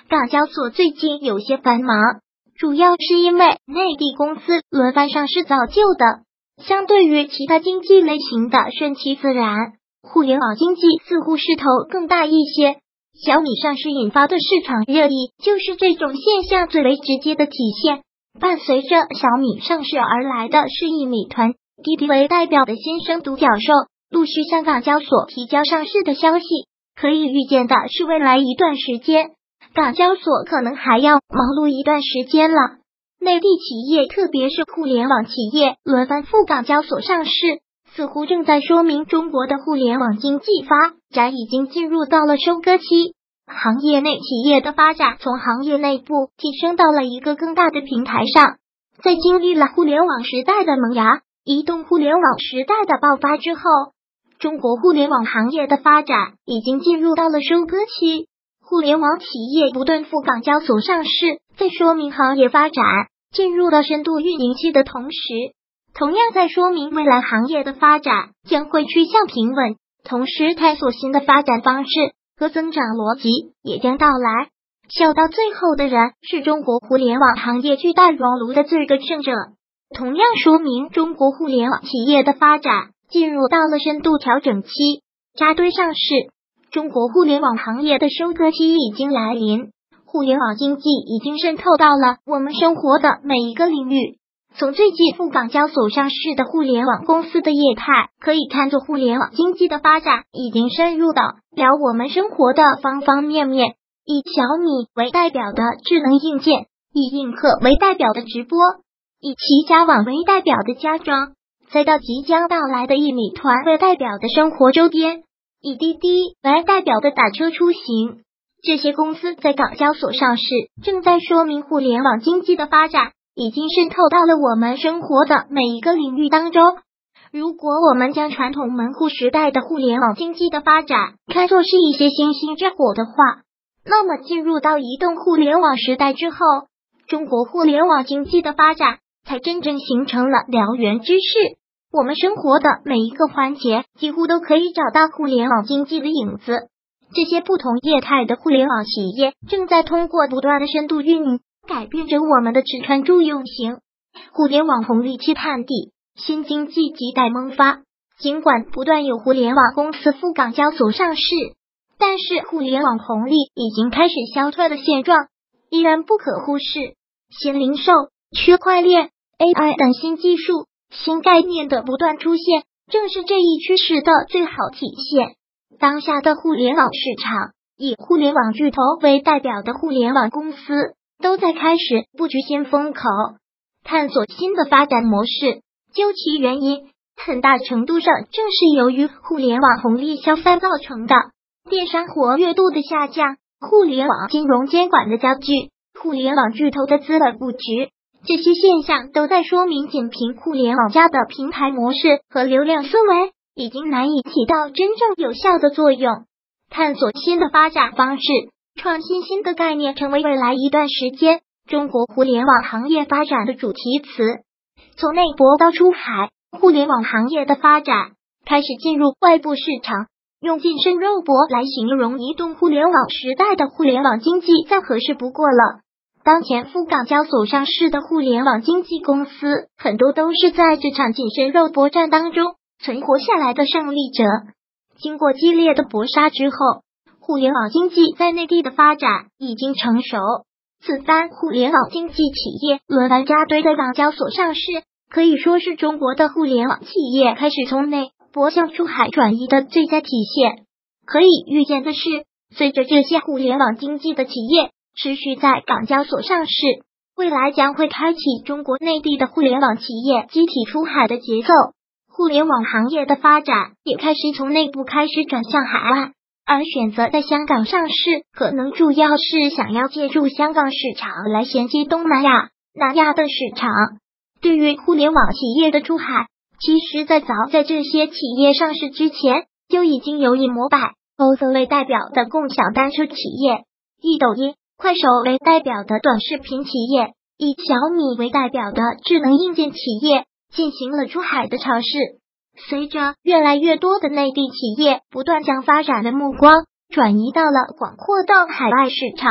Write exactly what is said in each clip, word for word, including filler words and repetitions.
港交所最近有些繁忙，主要是因为内地公司轮番上市造就的，相对于其他经济类型的顺其自然，互联网经济似乎势头更大一些。小米上市引发的市场热议，就是这种现象最为直接的体现。伴随着小米上市而来的是以美团、滴滴为代表的新生独角兽陆续向港交所提交上市的消息。可以预见的是，未来一段时间，港交所可能还要忙碌一段时间了。内地企业，特别是互联网企业轮番赴港交所上市，似乎正在说明中国的互联网经济发展已经进入到了收割期。行业内企业的发展从行业内部提升到了一个更大的平台上。在经历了互联网时代的萌芽、移动互联网时代的爆发之后，中国互联网行业的发展已经进入到了收割期。互联网企业不断赴港交所上市，在说明行业发展进入到深度运营期的同时，同样在说明未来行业的发展将会趋向平稳，同时探索新的发展方式和增长逻辑也将到来。笑到最后的人是中国互联网行业巨大熔炉的这个胜者，同样说明中国互联网企业的发展进入到了深度调整期，扎堆上市。中国互联网行业的收割期已经来临，互联网经济已经渗透到了我们生活的每一个领域。从最近赴港交所上市的互联网公司的业态可以看作，互联网经济的发展已经深入到了我们生活的方方面面。以小米为代表的智能硬件，以映客为代表的直播，以奇家网为代表的家装，再到即将到来的以美团为代表的生活周边，以滴滴为代表的打车出行。这些公司在港交所上市，正在说明互联网经济的发展已经渗透到了我们生活的每一个领域当中。如果我们将传统门户时代的互联网经济的发展看作是一些星星之火的话，那么进入到移动互联网时代之后，中国互联网经济的发展才真正形成了燎原之势。我们生活的每一个环节几乎都可以找到互联网经济的影子。这些不同业态的互联网企业正在通过不断的深度运营改变着我们的吃穿住用行。互联网红利期探底，新经济亟待萌发。尽管不断有互联网公司赴港交所上市，但是互联网红利已经开始消退的现状依然不可忽视。新零售、区块链、A I 等新技术、新概念的不断出现，正是这一趋势的最好体现。当下的互联网市场，以互联网巨头为代表的互联网公司都在开始布局新风口，探索新的发展模式。究其原因，很大程度上正是由于互联网红利消散造成的。电商活跃度的下降，互联网金融监管的加剧，互联网巨头的资本布局，这些现象都在说明，仅凭互联网加的平台模式和流量思维已经难以起到真正有效的作用。探索新的发展方式，创新新的概念，成为未来一段时间中国互联网行业发展的主题词。从内博到出海，互联网行业的发展开始进入外部市场。用近身肉搏来形容移动互联网时代的互联网经济再合适不过了。当前赴港交所上市的互联网经纪公司，很多都是在这场近身肉搏战当中存活下来的胜利者。经过激烈的搏杀之后，互联网经济在内地的发展已经成熟。此番互联网经济企业轮番扎堆在港交所上市，可以说是中国的互联网企业开始从内博向出海转移的最佳体现。可以预见的是，随着这些互联网经济的企业持续在港交所上市，未来将会开启中国内地的互联网企业集体出海的节奏。互联网行业的发展也开始从内部开始转向海外，而选择在香港上市，可能主要是想要借助香港市场来衔接东南亚、南亚的市场。对于互联网企业的出海，其实在早在这些企业上市之前，就已经有以摩拜、O Z O 为代表的共享单车企业，以抖音、快手为代表的短视频企业，以小米为代表的智能硬件企业进行了出海的尝试。随着越来越多的内地企业不断将发展的目光转移到了广阔的海外市场，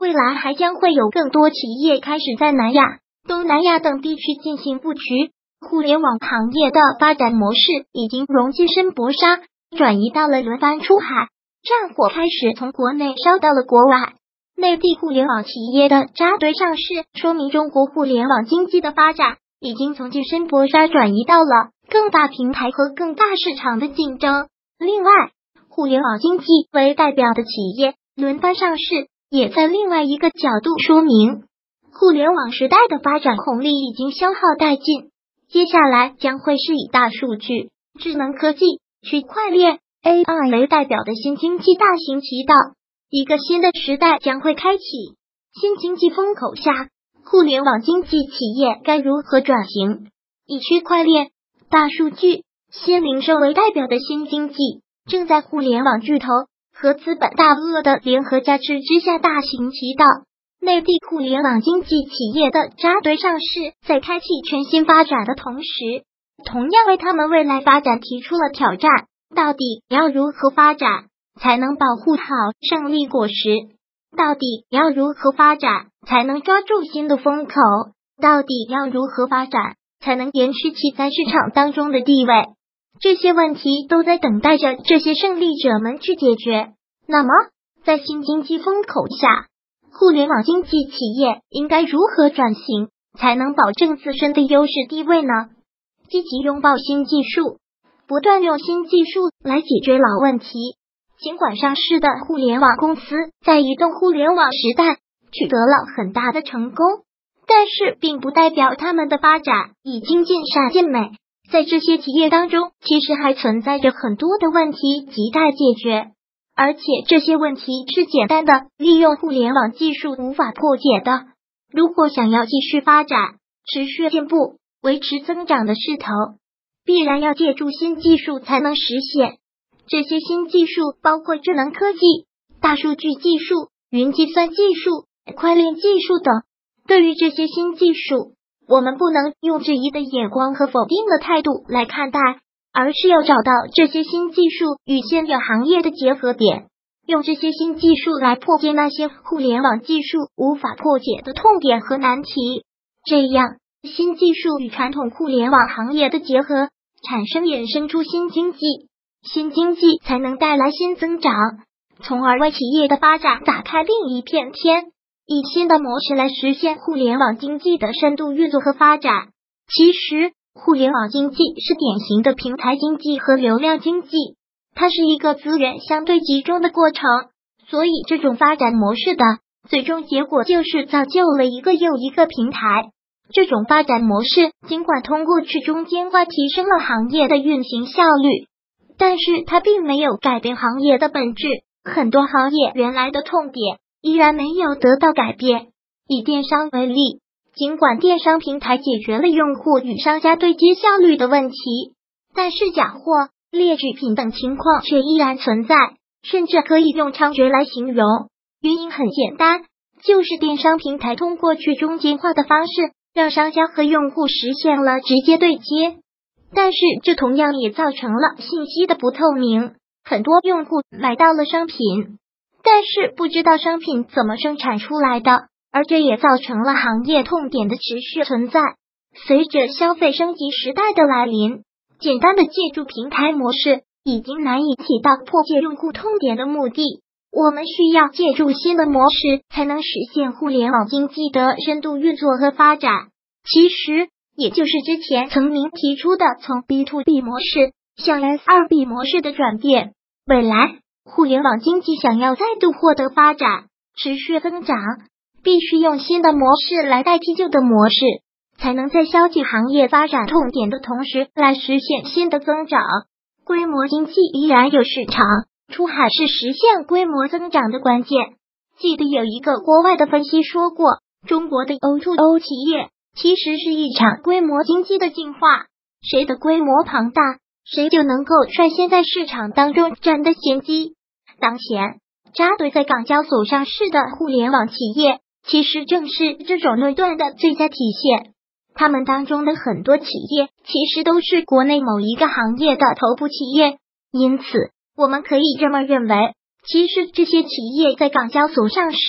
未来还将会有更多企业开始在南亚、东南亚等地区进行布局。互联网行业的发展模式已经从近身搏杀转移到了轮番出海，战火开始从国内烧到了国外。内地互联网企业的扎堆上市，说明中国互联网经济的发展已经从近身搏杀转移到了更大平台和更大市场的竞争。另外，互联网经济为代表的企业轮番上市，也在另外一个角度说明，互联网时代的发展红利已经消耗殆尽，接下来将会是以大数据、智能科技、区块链、A I 为代表的新经济大行其道，一个新的时代将会开启。新经济风口下，互联网经济企业该如何转型？以区块链、大数据、新零售为代表的新经济，正在互联网巨头和资本大鳄的联合加持之下大行其道。内地互联网经济企业的扎堆上市，在开启全新发展的同时，同样为他们未来发展提出了挑战。到底要如何发展才能保护好胜利果实？到底要如何发展才能抓住新的风口？到底要如何发展才能延续其在市场当中的地位？这些问题都在等待着这些胜利者们去解决。那么，在新经济风口下，互联网经济企业应该如何转型，才能保证自身的优势地位呢？积极拥抱新技术，不断用新技术来解决老问题。尽管上市的互联网公司在移动互联网时代取得了很大的成功，但是并不代表他们的发展已经尽善尽美。在这些企业当中，其实还存在着很多的问题亟待解决。而且这些问题是简单的利用互联网技术无法破解的。如果想要继续发展、持续进步、维持增长的势头，必然要借助新技术才能实现。这些新技术包括智能科技、大数据技术、云计算技术、区块链技术等。对于这些新技术，我们不能用质疑的眼光和否定的态度来看待，而是要找到这些新技术与现有行业的结合点，用这些新技术来破解那些互联网技术无法破解的痛点和难题。这样，新技术与传统互联网行业的结合，产生衍生出新经济，新经济才能带来新增长，从而为企业的发展打开另一片天，以新的模式来实现互联网经济的深度运作和发展。其实，互联网经济是典型的平台经济和流量经济，它是一个资源相对集中的过程，所以这种发展模式的最终结果就是造就了一个又一个平台。这种发展模式尽管通过去中间化提升了行业的运行效率，但是它并没有改变行业的本质，很多行业原来的痛点依然没有得到改变。以电商为例，尽管电商平台解决了用户与商家对接效率的问题，但是假货、劣质品等情况却依然存在，甚至可以用猖獗来形容。原因很简单，就是电商平台通过去中间化的方式，让商家和用户实现了直接对接，但是这同样也造成了信息的不透明。很多用户买到了商品，但是不知道商品怎么生产出来的，而这也造成了行业痛点的持续存在。随着消费升级时代的来临，简单的借助平台模式已经难以起到破解用户痛点的目的。我们需要借助新的模式，才能实现互联网经济的深度运作和发展。其实，也就是之前曾明提出的从 B to B 模式向 S 二 B 模式的转变。未来，互联网经济想要再度获得发展、持续增长，必须用新的模式来代替旧的模式，才能在消解行业发展痛点的同时，来实现新的增长。规模经济依然有市场，出海是实现规模增长的关键。记得有一个国外的分析说过，中国的 O to O 企业其实是一场规模经济的进化，谁的规模庞大，谁就能够率先在市场当中占得先机。当前扎堆在港交所上市的互联网企业，其实正是这种论断的最佳体现。他们当中的很多企业其实都是国内某一个行业的头部企业，因此我们可以这么认为，其实这些企业在港交所上市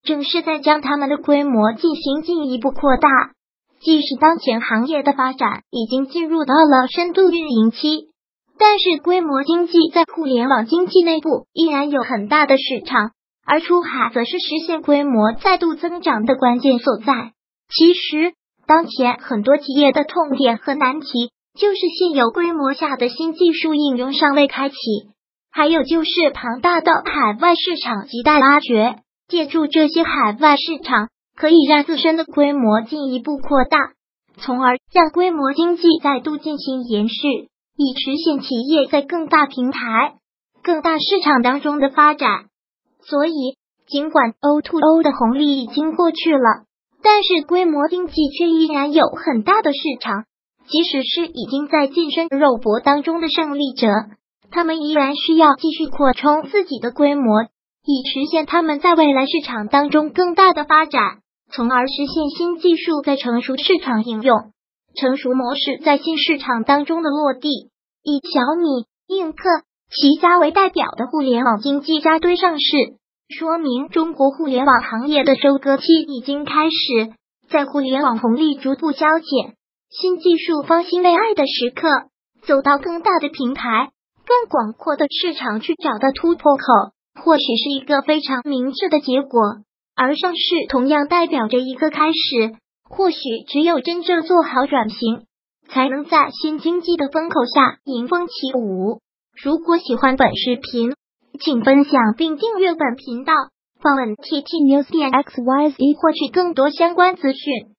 正是在将他们的规模进行进一步扩大。即使当前行业的发展已经进入到了深度运营期，但是规模经济在互联网经济内部依然有很大的市场，而出海则是实现规模再度增长的关键所在。其实，当前很多企业的痛点和难题，就是现有规模下的新技术应用尚未开启，还有就是庞大的海外市场亟待挖掘。借助这些海外市场，可以让自身的规模进一步扩大，从而让规模经济再度进行延续，以实现企业在更大平台、更大市场当中的发展。所以，尽管 O to O 的红利已经过去了，但是规模经济却依然有很大的市场。即使是已经在近身肉搏当中的胜利者，他们依然需要继续扩充自己的规模，以实现他们在未来市场当中更大的发展，从而实现新技术在成熟市场应用、成熟模式在新市场当中的落地。以小米、映客、旗下为代表的互联网经济扎堆上市，说明中国互联网行业的收割期已经开始。在互联网红利逐步消减，新技术方兴未艾的时刻，走到更大的平台、更广阔的市场去找到突破口，或许是一个非常明智的结果。而上市同样代表着一个开始，或许只有真正做好转型，才能在新经济的风口下迎风起舞。如果喜欢本视频，请分享并订阅本频道，访问 T T News 点 X Y Z 获取更多相关资讯。